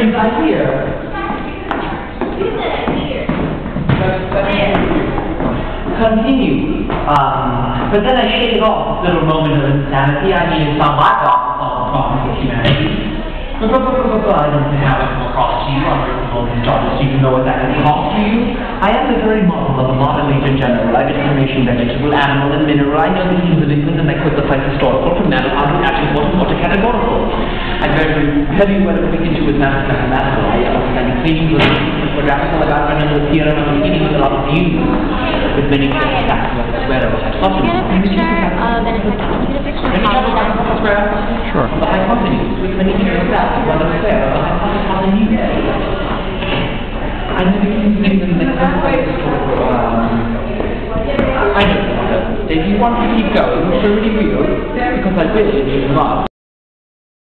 is that here? Continue. But then I shave off this little moment of insanity. I mean, it's not my fault. It's all talking to humanity. I don't think how it come across to you. I'm reasonable and startled, so you know what that has cost to you. I am the very model of a modern nature general. I get information vegetable, animal, and mineral. I know the meanings of England and I quit the place historical from now on actually what a categorical. I'm very heavy when we begin to advance mathematical. I understand equations of the quadratical about the theorem of the meaning of a lot of views with many facts where I was taught. Can I get a picture of an hypotenuse? Sure. The hypotenuse with many figures that one of square of the hypotenuse. I'm using the I know. If you want to keep going, it's really real because I really need to